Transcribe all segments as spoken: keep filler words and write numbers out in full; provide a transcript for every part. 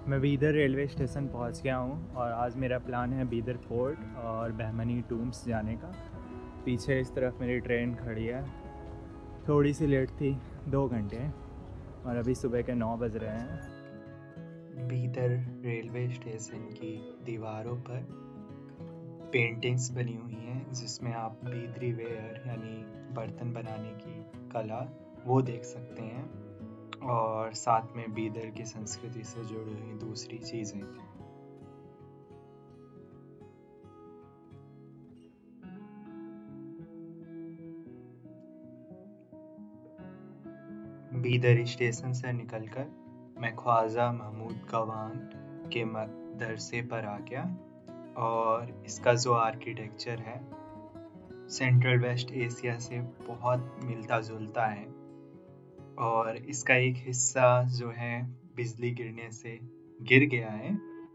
मैं Bidar railway station पहुंच गया हूं और आज मेरा प्लान है बीदर फोर्ट और बहमनी टूम्स जाने का। पीछे इस तरफ मेरी ट्रेन खड़ी है, थोड़ी सी लेट थी, दो घंटे और अभी सुबह के नौ बज रहे हैं। बीदर रेलवे स्टेशन की दीवारों पर पेंटिंग्स बनी हुई हैं जिसमें आप बीदरी वेयर यानी बर्तन बनाने की कला वो देख सकते हैं और साथ में बीदर की संस्कृति से जुड़ी हुई दूसरी चीज़ें। बीदर स्टेशन से निकलकर मैं ख्वाजा महमूद गवान के मदरसे पर आ गया और इसका जो आर्किटेक्चर है सेंट्रल वेस्ट एशिया से बहुत मिलता जुलता है और इसका एक हिस्सा जो है बिजली गिरने से गिर गया है।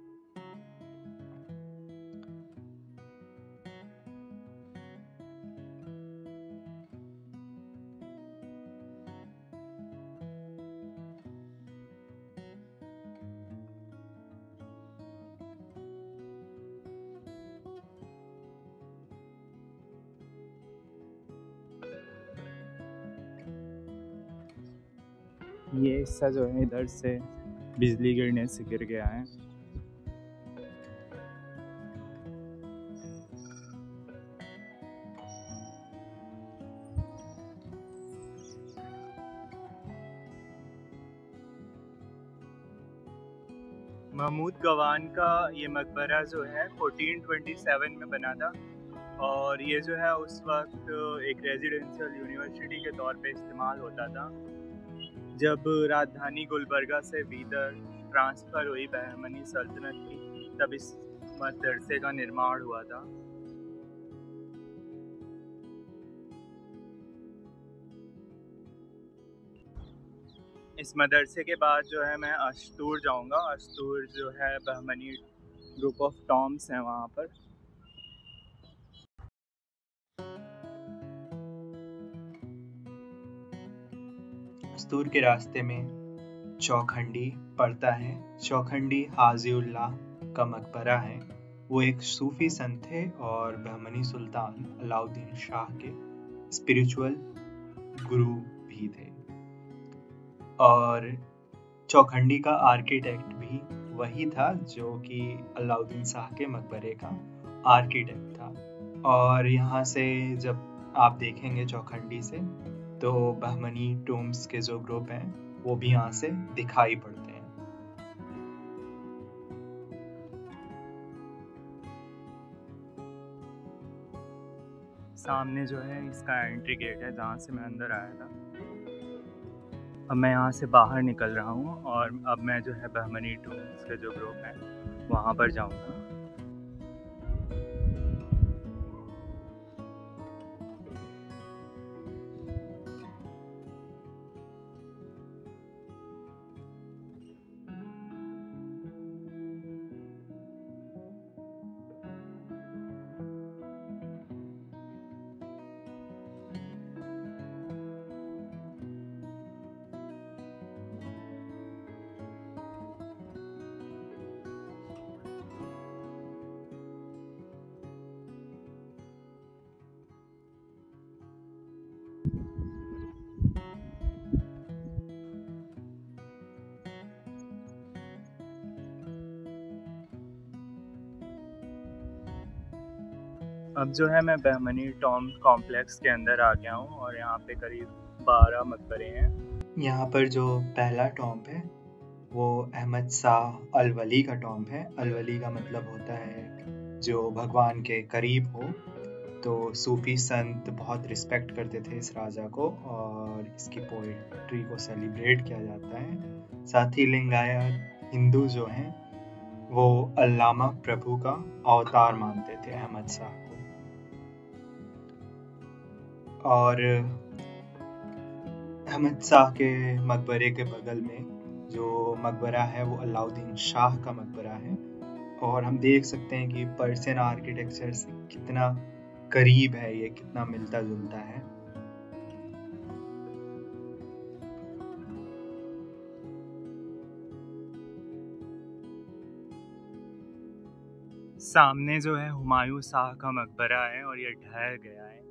ये हिस्सा जो है इधर से बिजली गिरने से गिर गया है। महमूद गवान का ये मकबरा जो है चौदह सौ सत्ताईस में बना था और ये जो है उस वक्त एक रेजिडेंशियल यूनिवर्सिटी के तौर पे इस्तेमाल होता था। जब राजधानी गुलबर्गा से बीदर ट्रांसफ़र हुई बहमनी सल्तनत की, तब इस मदरसे का निर्माण हुआ था। इस मदरसे के बाद जो है मैं अस्तूर जाऊंगा। अस्तूर जो है बहमनी ग्रुप ऑफ टॉम्स हैं वहाँ पर। अस्तूर के रास्ते में चौखंडी पड़ता है। चौखंडी हाजीउल्लाह का मकबरा है। वो एक सूफी संत थे और बहमनी सुल्तान अलाउद्दीन शाह के स्पिरिचुअल गुरु भी थे और चौखंडी का आर्किटेक्ट भी वही था जो कि अलाउद्दीन शाह के मकबरे का आर्किटेक्ट था। और यहाँ से जब आप देखेंगे चौखंडी से तो बहमनी टूम्स के जो ग्रुप हैं वो भी यहाँ से दिखाई पड़ते हैं। सामने जो है इसका एंट्री गेट है जहाँ से मैं अंदर आया था। अब मैं यहाँ से बाहर निकल रहा हूँ और अब मैं जो है बहमनी टूम्स के जो ग्रुप हैं वहाँ पर जाऊँगा। अब जो है मैं बहमनी टॉम कॉम्प्लेक्स के अंदर आ गया हूँ और यहाँ पे करीब बारह मकबरे हैं। यहाँ पर जो पहला टॉम्ब है वो अहमद शाह अल वली का टॉम्ब है। अल वली का मतलब होता है जो भगवान के करीब हो। तो सूफी संत बहुत रिस्पेक्ट करते थे इस राजा को और इसकी पोइट्री को सेलिब्रेट किया जाता है। साथ ही लिंगायत हिंदू जो हैं वो अल्लामा प्रभु का अवतार मानते थे अहमद शाह को। और अहमद शाह के मकबरे के बगल में जो मकबरा है वो अलाउद्दीन शाह का मकबरा है और हम देख सकते हैं कि पर्शियन आर्किटेक्चर से कितना करीब है, ये कितना मिलता जुलता है। सामने जो है हुमायूं शाह का मकबरा है और ये ढह गया है।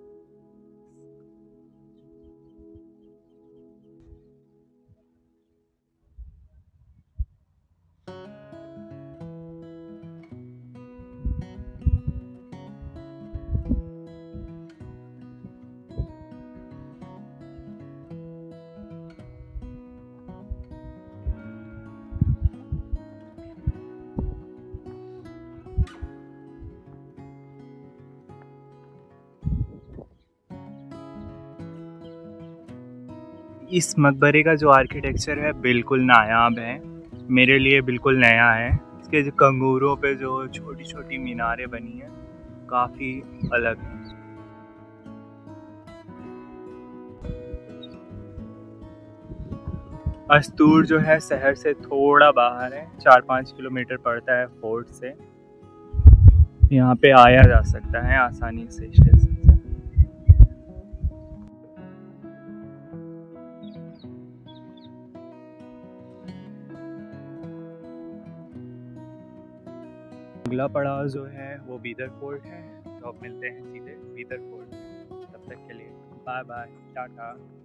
इस मकबरे का जो आर्किटेक्चर है बिल्कुल नायाब है, मेरे लिए बिल्कुल नया है। इसके जो कंगूरों पे जो छोटी छोटी मीनारें बनी हैं काफ़ी अलग हैं। अस्तूर जो है शहर से थोड़ा बाहर है, चार पाँच किलोमीटर पड़ता है फोर्ट से। यहाँ पे आया जा सकता है आसानी से स्टेशन से। अगला पड़ाव जो है वो बीदर फोर्ट है, तो अब मिलते हैं सीधे बीदर फोर्ट में। तब तक के लिए बाय बाय, टाटा।